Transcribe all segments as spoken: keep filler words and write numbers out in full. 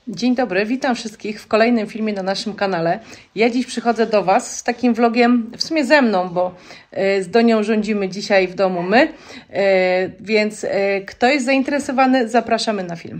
Dzień dobry, witam wszystkich w kolejnym filmie na naszym kanale. Ja dziś przychodzę do Was z takim vlogiem, w sumie ze mną, bo z Donią rządzimy dzisiaj w domu my, więc kto jest zainteresowany, zapraszamy na film.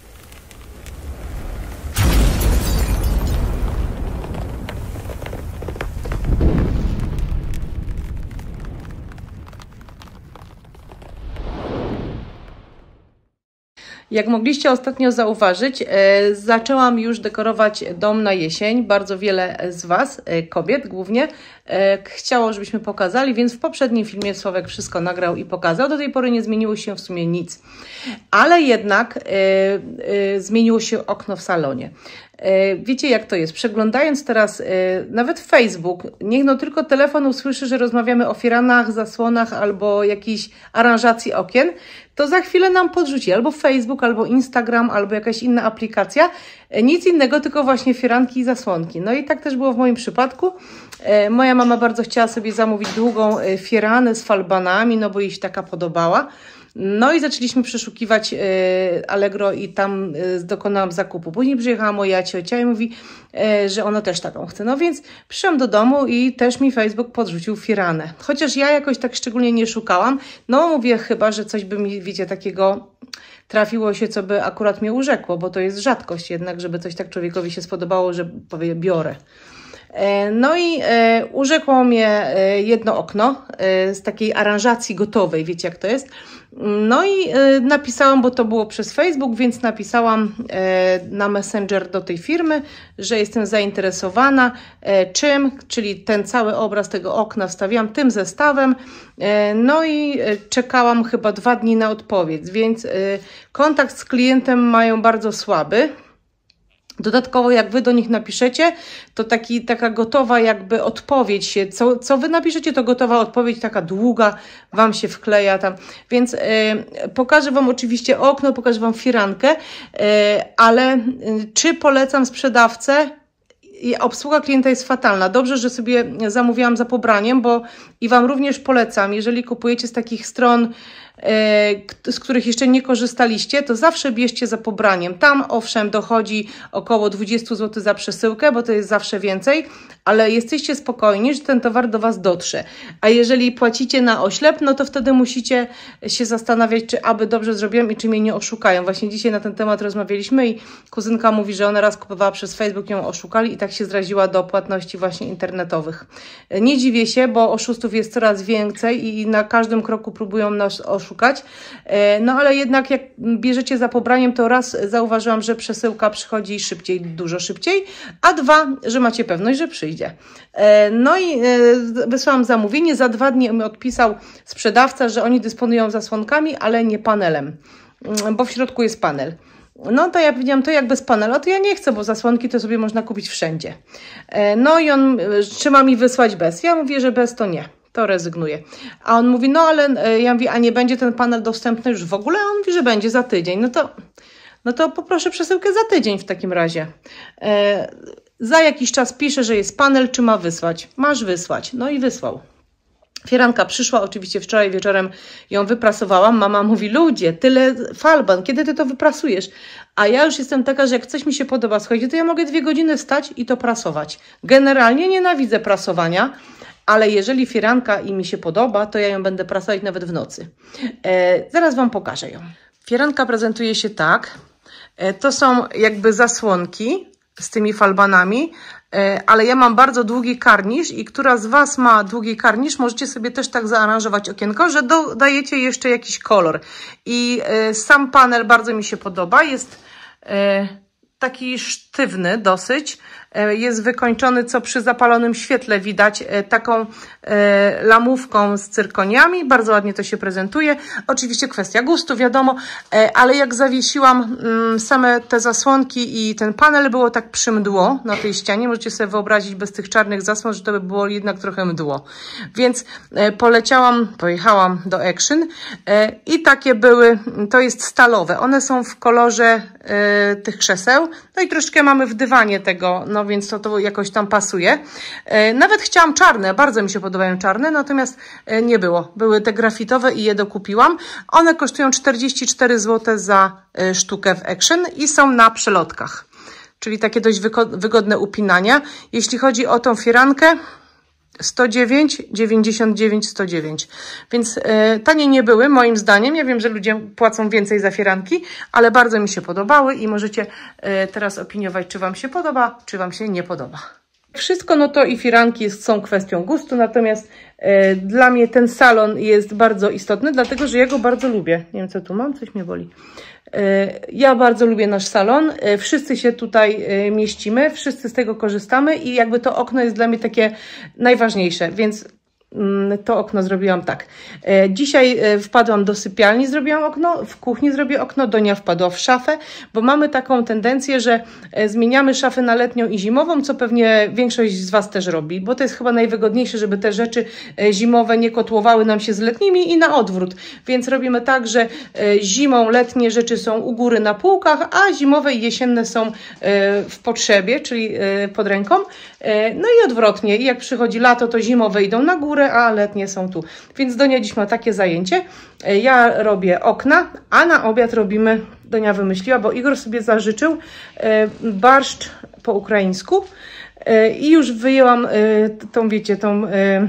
Jak mogliście ostatnio zauważyć, e, zaczęłam już dekorować dom na jesień. Bardzo wiele z Was, e, kobiet głównie, e, chciało, żebyśmy pokazali, więc w poprzednim filmie Sławek wszystko nagrał i pokazał. Do tej pory nie zmieniło się w sumie nic, ale jednak e, e, zmieniło się okno w salonie. Wiecie, jak to jest? Przeglądając teraz nawet Facebook, niech no tylko telefon usłyszy, że rozmawiamy o firanach, zasłonach albo jakiejś aranżacji okien, to za chwilę nam podrzuci albo Facebook, albo Instagram, albo jakaś inna aplikacja. Nic innego, tylko właśnie firanki i zasłonki. No i tak też było w moim przypadku. Moja mama bardzo chciała sobie zamówić długą firanę z falbanami, no bo jej się taka podobała. No i zaczęliśmy przeszukiwać Allegro i tam dokonałam zakupu. Później przyjechała moja ciocia i mówi, że ona też taką chce. No więc przyszłam do domu i też mi Facebook podrzucił firanę. Chociaż ja jakoś tak szczególnie nie szukałam. No mówię, chyba, że coś by mi, wiecie, takiego trafiło się, co by akurat mnie urzekło, bo to jest rzadkość jednak, żeby coś tak człowiekowi się spodobało, że powie, biorę. No i e, urzekło mnie e, jedno okno e, z takiej aranżacji gotowej, wiecie jak to jest. No i e, napisałam, bo to było przez Facebook, więc napisałam e, na Messenger do tej firmy, że jestem zainteresowana e, czym, czyli ten cały obraz tego okna wstawiłam tym zestawem. E, no i e, czekałam chyba dwa dni na odpowiedź, więc e, kontakt z klientem mają bardzo słaby. Dodatkowo jak Wy do nich napiszecie, to taki, taka gotowa jakby odpowiedź się, co, co Wy napiszecie, to gotowa odpowiedź, taka długa Wam się wkleja tam. Więc y, pokażę Wam oczywiście okno, pokażę Wam firankę, y, ale y, czy polecam sprzedawcę? Obsługa klienta jest fatalna. Dobrze, że sobie zamówiłam za pobraniem, bo i Wam również polecam, jeżeli kupujecie z takich stron, z których jeszcze nie korzystaliście, to zawsze bierzcie za pobraniem. Tam owszem dochodzi około dwadzieścia złotych za przesyłkę, bo to jest zawsze więcej, ale jesteście spokojni, że ten towar do Was dotrze. A jeżeli płacicie na oślep, no to wtedy musicie się zastanawiać, czy aby dobrze zrobiłam i czy mnie nie oszukają. Właśnie dzisiaj na ten temat rozmawialiśmy i kuzynka mówi, że ona raz kupowała przez Facebook, ją oszukali i tak się zraziła do płatności właśnie internetowych. Nie dziwię się, bo oszustów jest coraz więcej i na każdym kroku próbują nas oszukać. No ale jednak jak bierzecie za pobraniem, to raz zauważyłam, że przesyłka przychodzi szybciej, dużo szybciej, a dwa, że macie pewność, że przyjdzie. No i wysłałam zamówienie, za dwa dni mi odpisał sprzedawca, że oni dysponują zasłonkami, ale nie panelem, bo w środku jest panel. No to ja powiedziałam, to jak bez panela, to ja nie chcę, bo zasłonki to sobie można kupić wszędzie. No i on trzyma mi wysłać bez. Ja mówię, że bez to nie. To rezygnuję. A on mówi, no ale ja mówię, a nie będzie ten panel dostępny już w ogóle? A on mówi, że będzie za tydzień. No to, no to poproszę przesyłkę za tydzień w takim razie. E, za jakiś czas pisze, że jest panel, czy ma wysłać? Masz wysłać. No i wysłał. Firanka przyszła, oczywiście wczoraj wieczorem ją wyprasowałam. Mama mówi, ludzie, tyle falban, kiedy ty to wyprasujesz? A ja już jestem taka, że jak coś mi się podoba, słuchajcie, to ja mogę dwie godziny stać i to prasować. Generalnie nienawidzę prasowania, ale jeżeli firanka i mi się podoba, to ja ją będę prasować nawet w nocy. E, zaraz Wam pokażę ją. Firanka prezentuje się tak. E, to są jakby zasłonki z tymi falbanami, e, ale ja mam bardzo długi karnisz i która z Was ma długi karnisz, możecie sobie też tak zaaranżować okienko, że dodajecie jeszcze jakiś kolor. I e, sam panel bardzo mi się podoba. Jest e, taki sztywny dosyć. Jest wykończony, co przy zapalonym świetle widać, taką lamówką z cyrkoniami. Bardzo ładnie to się prezentuje. Oczywiście kwestia gustu, wiadomo, ale jak zawiesiłam same te zasłonki i ten panel, było tak przymdło na tej ścianie. Możecie sobie wyobrazić bez tych czarnych zasłon, że to by było jednak trochę mdło. Więc poleciałam, pojechałam do Action i takie były, to jest stalowe. One są w kolorze tych krzeseł. No i troszkę mamy w dywanie tego, no więc to, to jakoś tam pasuje. Nawet chciałam czarne, bardzo mi się podobają czarne, natomiast nie było. Były te grafitowe i je dokupiłam. One kosztują czterdzieści cztery złote za sztukę w Action i są na przelotkach. czyli takie dość wygodne upinania. Jeśli chodzi o tą firankę, sto dziewięć, dziewięćdziesiąt dziewięć, sto dziewięć. Więc e, tanie nie były, moim zdaniem. Ja wiem, że ludzie płacą więcej za firanki, ale bardzo mi się podobały i możecie e, teraz opiniować, czy Wam się podoba, czy Wam się nie podoba. Wszystko, no to i firanki są kwestią gustu, natomiast e, dla mnie ten salon jest bardzo istotny, dlatego, że ja go bardzo lubię. Nie wiem, co tu mam, coś mnie boli. E, ja bardzo lubię nasz salon, e, wszyscy się tutaj e, mieścimy, wszyscy z tego korzystamy i jakby to okno jest dla mnie takie najważniejsze, więc to okno zrobiłam tak. Dzisiaj wpadłam do sypialni, zrobiłam okno, w kuchni zrobię okno, Donia wpadła w szafę, bo mamy taką tendencję, że zmieniamy szafę na letnią i zimową, co pewnie większość z Was też robi, bo to jest chyba najwygodniejsze, żeby te rzeczy zimowe nie kotłowały nam się z letnimi i na odwrót. Więc robimy tak, że zimą letnie rzeczy są u góry na półkach, a zimowe i jesienne są w potrzebie, czyli pod ręką. No i odwrotnie. I jak przychodzi lato, to zimowe idą na górę, a letnie są tu. Więc Donia dziś ma takie zajęcie. Ja robię okna, a na obiad robimy, Donia wymyśliła, bo Igor sobie zażyczył barszcz po ukraińsku i już wyjęłam tą, wiecie, tą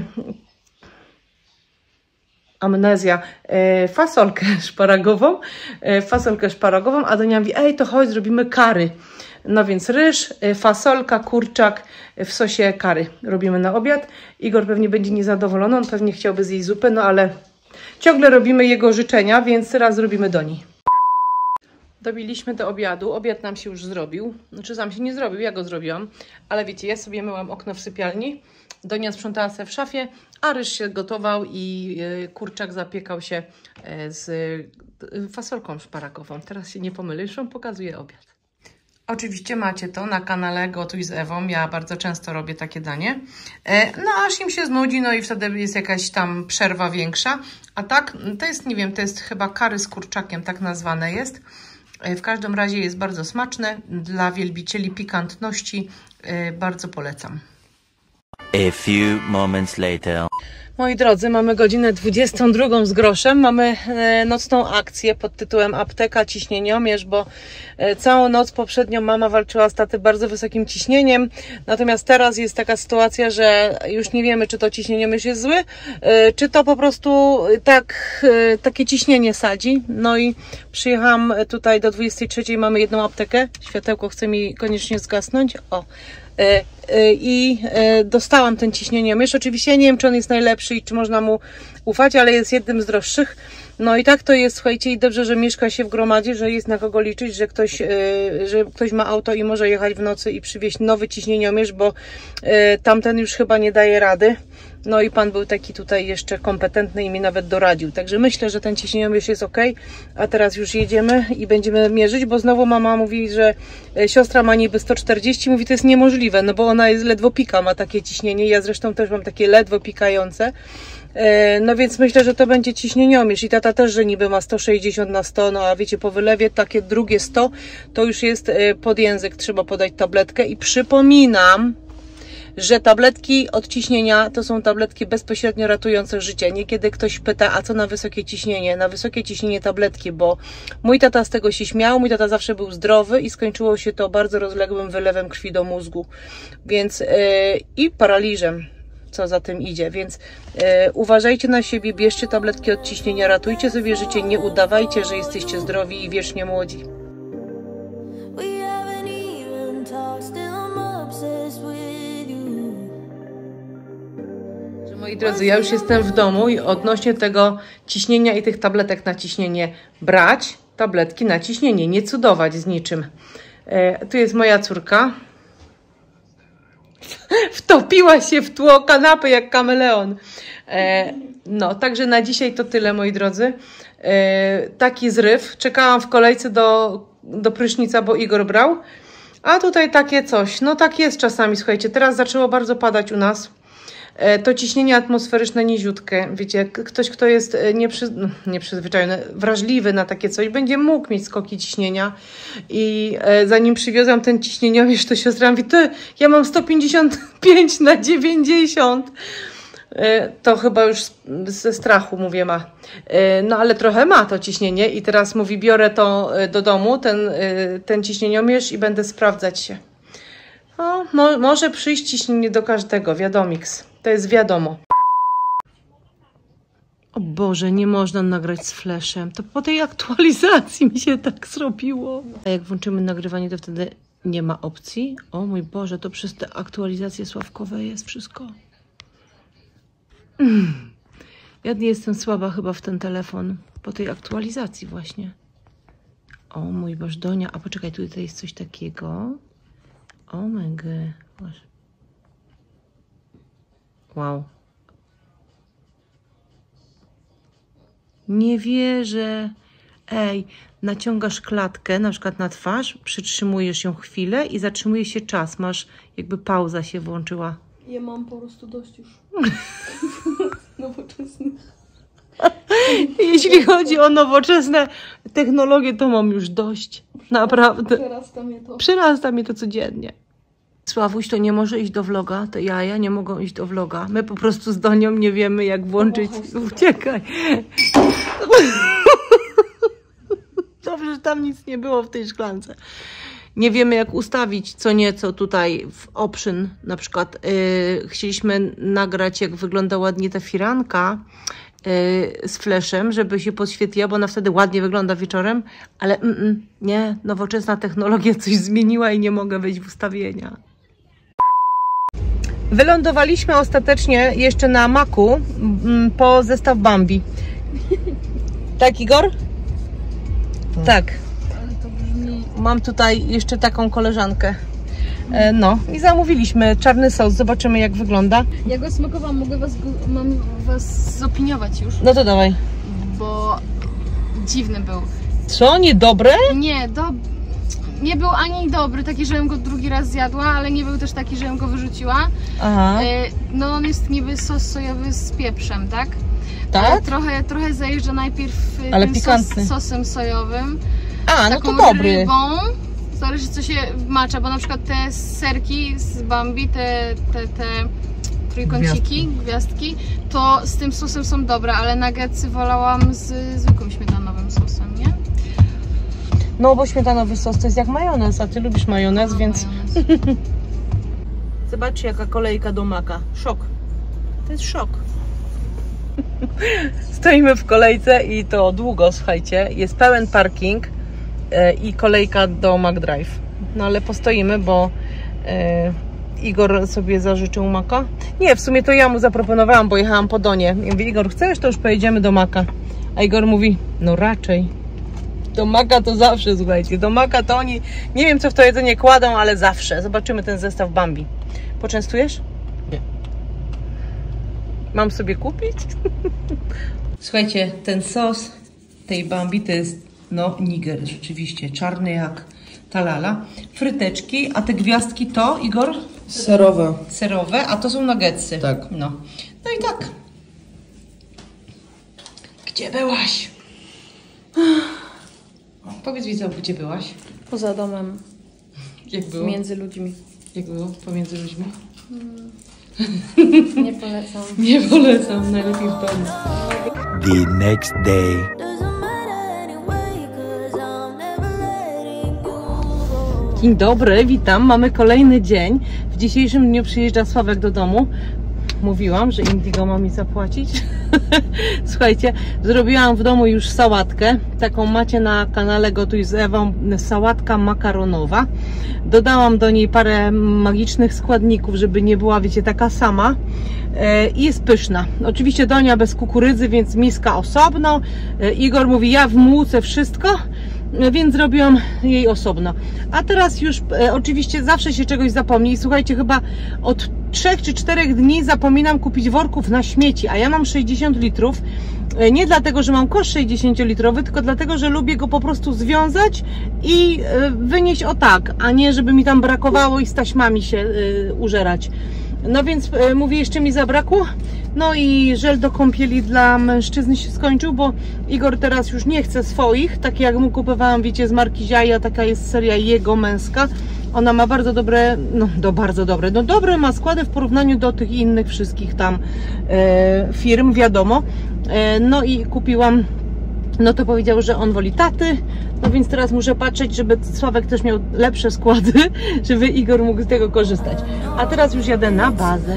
amnezja, fasolkę szparagową, fasolkę szparagową, a Donia mówi, ej, to chodź, zrobimy curry. No więc ryż, fasolka, kurczak w sosie curry robimy na obiad. Igor pewnie będzie niezadowolony, on pewnie chciałby zjeść zupę, no ale ciągle robimy jego życzenia, więc raz robimy Doni. Dobiliśmy do obiadu, obiad nam się już zrobił, znaczy sam się nie zrobił, ja go zrobiłam, ale wiecie, ja sobie myłam okno w sypialni, Donia sprzątała sobie w szafie, a ryż się gotował i kurczak zapiekał się z fasolką szparagową. Teraz się nie pomylę, już Wam pokazuję obiad. Oczywiście macie to na kanale Gotuj z Ewą, ja bardzo często robię takie danie. No aż im się znudzi, no i wtedy jest jakaś tam przerwa większa. A tak, to jest, nie wiem, to jest chyba curry z kurczakiem, tak nazwane jest. W każdym razie jest bardzo smaczne. Dla wielbicieli pikantności bardzo polecam. A few moments later. Moi drodzy, mamy godzinę dwudziestą drugą z groszem, mamy nocną akcję pod tytułem Apteka Ciśnieniomierz, bo całą noc poprzednią mama walczyła z taty bardzo wysokim ciśnieniem, natomiast teraz jest taka sytuacja, że już nie wiemy, czy to ciśnieniomierz jest zły, czy to po prostu tak, takie ciśnienie sadzi. No i przyjechałam tutaj do dwudziestej trzeciej, mamy jedną aptekę, światełko chce mi koniecznie zgasnąć, o. I dostałam ten ciśnieniomierz. Oczywiście ja nie wiem, czy on jest najlepszy i czy można mu ufać, ale jest jednym z droższych. No i tak to jest, słuchajcie, i dobrze, że mieszka się w gromadzie, że jest na kogo liczyć, że ktoś, że ktoś ma auto i może jechać w nocy i przywieźć nowy ciśnieniomierz, bo tamten już chyba nie daje rady. No i pan był taki tutaj jeszcze kompetentny i mi nawet doradził. Także myślę, że ten ciśnieniomierz jest ok. A teraz już jedziemy i będziemy mierzyć, bo znowu mama mówi, że siostra ma niby sto czterdzieści. Mówi, to jest niemożliwe, no bo ona jest ledwo pika, ma takie ciśnienie. Ja zresztą też mam takie ledwo pikające. No więc myślę, że to będzie ciśnieniomierz i tata też, że niby ma sto sześćdziesiąt na sto, no a wiecie, po wylewie takie drugie sto to już jest pod język, trzeba podać tabletkę i przypominam, że tabletki od ciśnienia to są tabletki bezpośrednio ratujące życie. Niekiedy ktoś pyta, a co na wysokie ciśnienie? Na wysokie ciśnienie tabletki, bo mój tata z tego się śmiał, mój tata zawsze był zdrowy i skończyło się to bardzo rozległym wylewem krwi do mózgu, więc yy, i paraliżem, co za tym idzie, więc yy, uważajcie na siebie, bierzcie tabletki od ciśnienia, ratujcie sobie życie, nie udawajcie, że jesteście zdrowi i wiecznie młodzi. Moi drodzy, ja już jestem w domu i odnośnie tego ciśnienia i tych tabletek na ciśnienie, brać tabletki na ciśnienie, nie cudować z niczym. E, tu jest moja córka. Wtopiła się w tło kanapy jak kameleon. E, no, także na dzisiaj to tyle, moi drodzy. E, taki zryw. Czekałam w kolejce do, do prysznica, bo Igor brał. A tutaj takie coś. No tak jest czasami, słuchajcie. Teraz zaczęło bardzo padać u nas. To ciśnienie atmosferyczne niziutkie. Wiecie, ktoś, kto jest nieprzy, nieprzyzwyczajony, wrażliwy na takie coś, będzie mógł mieć skoki ciśnienia. I zanim przywiozłam ten ciśnieniomierz, to siostra mówi, ty, ja mam sto pięćdziesiąt pięć na dziewięćdziesiąt. To chyba już ze strachu, mówię, ma. No ale trochę ma to ciśnienie i teraz mówi, biorę to do domu, ten, ten ciśnieniomierz i będę sprawdzać się. O, mo może przyjść ciśnienie do każdego, wiadomiks. To jest wiadomo. O Boże, nie można nagrać z flashem. To po tej aktualizacji mi się tak zrobiło. A jak włączymy nagrywanie, to wtedy nie ma opcji. O mój Boże, to przez te aktualizacje sławkowe jest wszystko. Mm. Ja nie jestem słaba chyba w ten telefon. Po tej aktualizacji właśnie. O mój Boże, Donia. A poczekaj, tutaj jest coś takiego. O my God. Wow. Nie wierzę. Ej, naciągasz klatkę, na przykład na twarz, przytrzymujesz ją chwilę i zatrzymuje się czas. Masz, jakby pauza się włączyła. Ja mam po prostu dość już nowoczesnych. Jeśli chodzi o nowoczesne technologie, to mam już dość. Naprawdę. Przerasta mnie to. Przerasta mnie to codziennie. Sławuś to nie może iść do vloga, te jaja nie mogą iść do vloga. My po prostu z Donią nie wiemy, jak włączyć. Uciekaj. Dobrze, że tam nic nie było w tej szklance. Nie wiemy, jak ustawić co nieco tutaj w option. Na przykład yy, chcieliśmy nagrać, jak wygląda ładnie ta firanka yy, z flashem, żeby się podświetliła, bo ona wtedy ładnie wygląda wieczorem, ale mm, mm, nie, nowoczesna technologia coś zmieniła i nie mogę wejść w ustawienia. Wylądowaliśmy ostatecznie jeszcze na Macu mm, po zestaw Bambi. Tak, Igor? Tak. tak. Mam tutaj jeszcze taką koleżankę. E, no i zamówiliśmy czarny sos. Zobaczymy, jak wygląda. Ja go smakowałam, mogę was, mam was zopiniować już. No to dawaj. Bo dziwny był. Co? Niedobre? Nie, do... nie był ani dobry, taki, żebym go drugi raz zjadła, ale nie był też taki, żebym go wyrzuciła. Aha. E, no on jest niby sos sojowy z pieprzem, tak? Tak? Ale trochę, trochę zajeżdża najpierw ale tym sos, sosem sojowym. A, no to dobry. Rybą, zależy co się macza, bo na przykład te serki z Bambi, te, te, te trójkąciki, gwiazdki. gwiazdki, to z tym sosem są dobre, ale nuggetsy wolałam z zwykłym śmietanowym sosem, nie? No bo śmietanowy sos to jest jak majonez, a ty lubisz majonez, no, więc... Majonez. Zobaczcie, jaka kolejka do Maka. Szok. To jest szok. Stoimy w kolejce i to długo, słuchajcie. Jest pełen parking i kolejka do McDrive. No ale postoimy, bo e, Igor sobie zażyczył Maka. Nie, w sumie to ja mu zaproponowałam, bo jechałam po Donie. I mówię, Igor, chcesz, to już pojedziemy do Maka. A Igor mówi, no raczej. Do Maka to zawsze, słuchajcie. Do Maka to oni, nie wiem co w to jedzenie kładą, ale zawsze. Zobaczymy ten zestaw Bambi. Poczęstujesz? Nie. Mam sobie kupić? Słuchajcie, ten sos tej Bambi to jest no niger, rzeczywiście, czarny jak talala. Fryteczki, a te gwiazdki to, Igor? Serowe. Serowe, a to są nuggetsy. Tak. No, no i tak. Gdzie byłaś? Powiedz widzom, gdzie byłaś? Poza domem. Jak było? Między ludźmi. Jak było pomiędzy ludźmi? Hmm. Nie polecam. Nie polecam, najlepiej w domu. The next day. Dzień dobry, witam. Mamy kolejny dzień. W dzisiejszym dniu przyjeżdża Sławek do domu. Mówiłam, że Indigo ma mi zapłacić. Słuchajcie, zrobiłam w domu już sałatkę. Taką macie na kanale Gotuj z Ewą. Sałatka makaronowa. Dodałam do niej parę magicznych składników, żeby nie była, wiecie, taka sama. I jest pyszna. Oczywiście Donia bez kukurydzy, więc miska osobno. Igor mówi, ja wmłucę wszystko, więc zrobiłam jej osobno. A teraz już e, oczywiście zawsze się czegoś zapomni. I słuchajcie, chyba od trzech czy czterech dni zapominam kupić worków na śmieci, a ja mam sześćdziesiąt litrów. E, nie dlatego, że mam kosz sześćdziesięciolitrowy, tylko dlatego, że lubię go po prostu związać i e, wynieść o tak, a nie żeby mi tam brakowało i z taśmami się e, użerać. No więc e, mówię, jeszcze mi zabrakło. No i żel do kąpieli dla mężczyzn się skończył, bo Igor teraz już nie chce swoich, takie jak mu kupowałam, wiecie, z marki Ziaja, taka jest seria jego męska. Ona ma bardzo dobre, no do bardzo dobre, no dobre ma składy w porównaniu do tych innych wszystkich tam e, firm, wiadomo. E, no i kupiłam, no to powiedział, że on woli taty, no więc teraz muszę patrzeć, żeby Sławek też miał lepsze składy, żeby Igor mógł z tego korzystać. A teraz już jadę na bazę.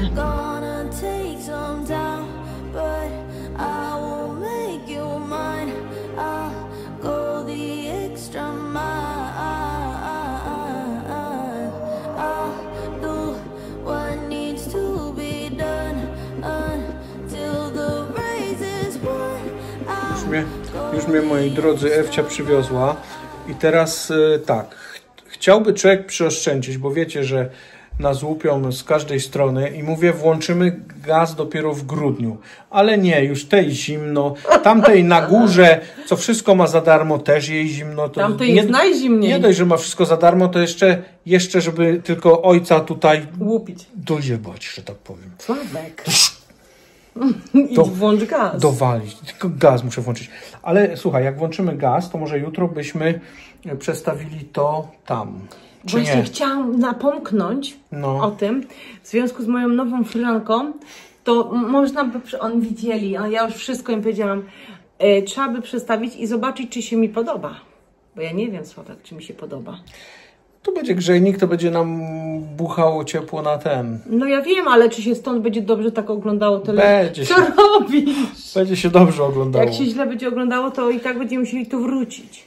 Mnie, już mnie, moi drodzy, Ewcia przywiozła i teraz y, tak, ch chciałby człowiek przyoszczędzić, bo wiecie, że nas łupią z każdej strony i mówię, włączymy gaz dopiero w grudniu, ale nie, już tej zimno, tamtej na górze, co wszystko ma za darmo, też jej zimno. To tamtej nie, jest najzimniej. Nie dość, że ma wszystko za darmo, to jeszcze, jeszcze żeby tylko ojca tutaj łupić, dojebać, że tak powiem. Sławek. Idź do, włącz gaz. Dowalić. Tylko gaz muszę włączyć. Ale słuchaj, jak włączymy gaz, to może jutro byśmy przestawili to tam. Czy Właśnie nie? chciałam napomknąć no. o tym. W związku z moją nową fryranką, to można by, oni widzieli, a ja już wszystko im powiedziałam, e, trzeba by przestawić i zobaczyć, czy się mi podoba. Bo ja nie wiem, Sławek, czy mi się podoba. Tu będzie grzejnik, to będzie nam buchało ciepło na ten. No ja wiem, ale czy się stąd będzie dobrze tak oglądało telewizję? Co się, robisz? Będzie się dobrze oglądało. Jak się źle będzie oglądało, to i tak będziemy musieli tu wrócić.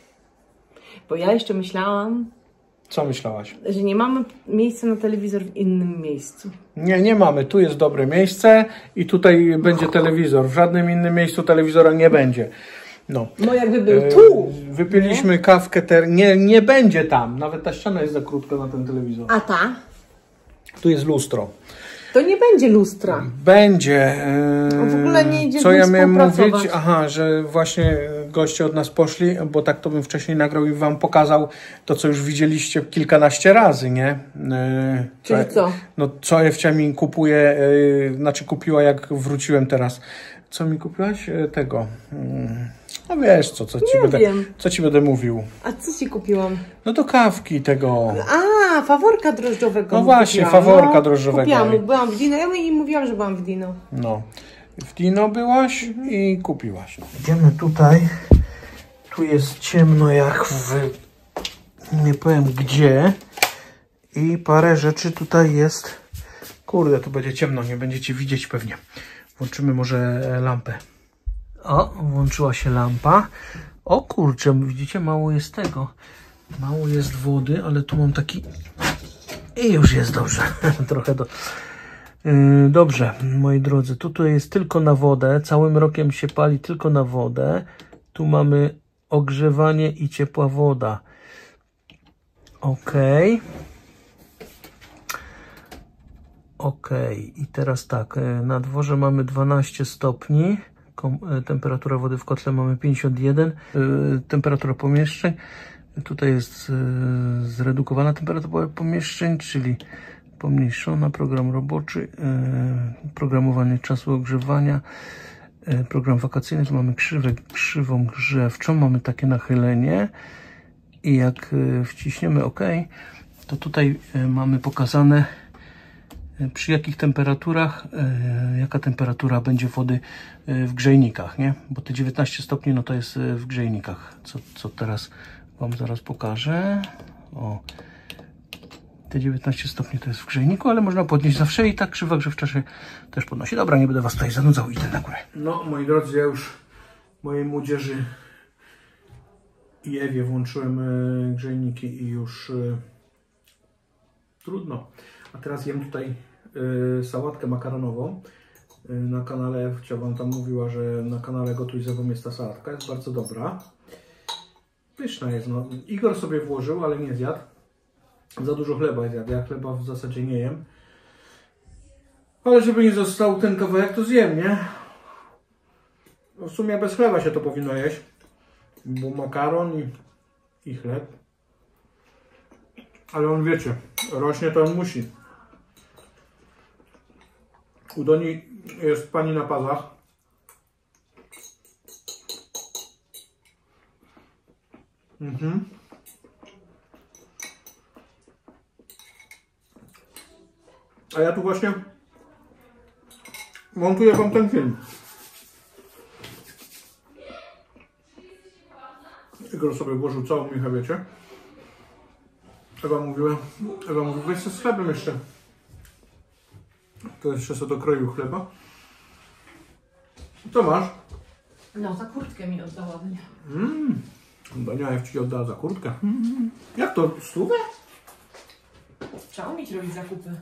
Bo ja jeszcze myślałam... Co myślałaś? Że nie mamy miejsca na telewizor w innym miejscu. Nie, nie mamy. Tu jest dobre miejsce i tutaj będzie telewizor. W żadnym innym miejscu telewizora nie będzie. No, no jakby był tu. Wypiliśmy nie? kawkę, ter... nie, nie będzie tam. Nawet ta ściana jest za krótka na ten telewizor. A ta? Tu jest lustro. To nie będzie lustra. Będzie. Yy, w ogóle nie idzie. Co ja miałem mówić? Aha, że właśnie goście od nas poszli, bo tak to bym wcześniej nagrał i wam pokazał to, co już widzieliście kilkanaście razy, nie? Yy, Czyli co? No, co Ewcia mi kupuje, yy, znaczy kupiła, jak wróciłem teraz. Co mi kupiłaś? Yy, tego. Yy. No wiesz co, co ci, będę, co ci będę mówił. A co ci kupiłam? No do kawki tego. A, faworka drożdżowego. No właśnie, kupiłam. faworka no, drożdżowego. Kupiłam, byłam w Dino. Ja jej mówiłam, że byłam w Dino. No. W Dino byłaś mhm. i kupiłaś. Idziemy tutaj. Tu jest ciemno jak w... nie powiem gdzie. I parę rzeczy tutaj jest. Kurde, tu będzie ciemno, nie będziecie widzieć pewnie. Włączymy może lampę. O, włączyła się lampa. O kurczę, widzicie, mało jest tego. Mało jest wody, ale tu mam taki... I już jest dobrze. Trochę do... Yy, dobrze, moi drodzy, tutaj jest tylko na wodę. Całym rokiem się pali tylko na wodę. Tu mamy ogrzewanie i ciepła woda. Ok. Ok. I teraz tak, na dworze mamy dwanaście stopni. Temperatura wody w kotle mamy pięćdziesiąt jeden. Yy, temperatura pomieszczeń. Tutaj jest yy, zredukowana temperatura pomieszczeń, czyli pomniejszona, program roboczy, yy, programowanie czasu ogrzewania, yy, program wakacyjny. Tu mamy krzywę, krzywą grzewczą, mamy takie nachylenie i jak yy, wciśniemy OK, to tutaj yy, mamy pokazane przy jakich temperaturach, yy, jaka temperatura będzie wody yy, w grzejnikach, nie? Bo te dziewiętnaście stopni, no to jest yy, w grzejnikach, co, co teraz wam zaraz pokażę. O, te dziewiętnaście stopni to jest w grzejniku, ale można podnieść zawsze i tak krzywa grzewcza się też podnosi. Dobra, nie będę was tutaj zanudzał, idę na górę. No, moi drodzy, ja już mojej młodzieży i Ewie włączyłem yy, grzejniki i już yy, trudno. A teraz jem tutaj y, sałatkę makaronową. Y, na kanale Ewcia wam tam mówiła, że na kanale Gotuj ze Wą jest ta sałatka. Jest bardzo dobra. Pyszna jest. No. Igor sobie włożył, ale nie zjadł. Za dużo chleba zjadł. Ja chleba w zasadzie nie jem. Ale żeby nie został ten kawałek, to zjem, nie? No w sumie bez chleba się to powinno jeść. Bo makaron i, i chleb. Ale on, wiecie, rośnie to on musi. U Doni jest pani na pazach. Mhm. A ja tu właśnie montuję wam ten film. Igor sobie włożył całą michę, wiecie. Ewa mówiła, Ewa mówi, weź się z chlebem jeszcze. To jeszcze sobie dokroił chleba. Co masz? No, za kurtkę mi oddała Ania. Mmm, Bania ci oddała za kurtkę. Mm. Jak to, stówę? Trzeba umieć robić zakupy.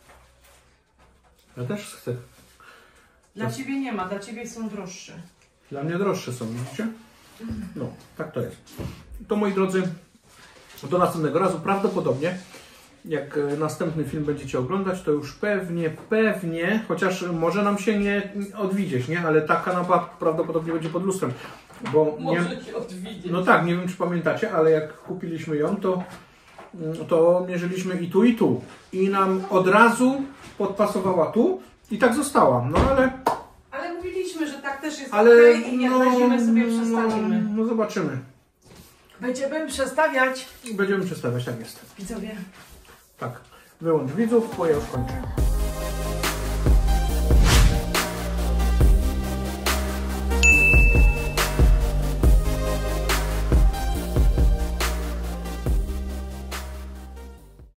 Ja też chcę. Dla to... ciebie nie ma, dla ciebie są droższe. Dla mnie droższe są, widzicie? No, tak to jest. To moi drodzy, do następnego razu prawdopodobnie, jak następny film będziecie oglądać, to już pewnie, pewnie, chociaż może nam się nie odwidzieć, nie? Ale ta kanapa prawdopodobnie będzie pod lustrem. Bo może nie, się odwidzieć. No tak, nie wiem czy pamiętacie, ale jak kupiliśmy ją, to, to mierzyliśmy i tu, i tu. I nam od razu podpasowała tu i tak została. No ale... Ale mówiliśmy, że tak też jest ale, okej i jak no, na zimę sobie przestawimy. No, no zobaczymy. Będziemy przestawiać. Będziemy przestawiać, tak jest. Widzowie. Tak. Wyłącz widzów, bo ja już kończę.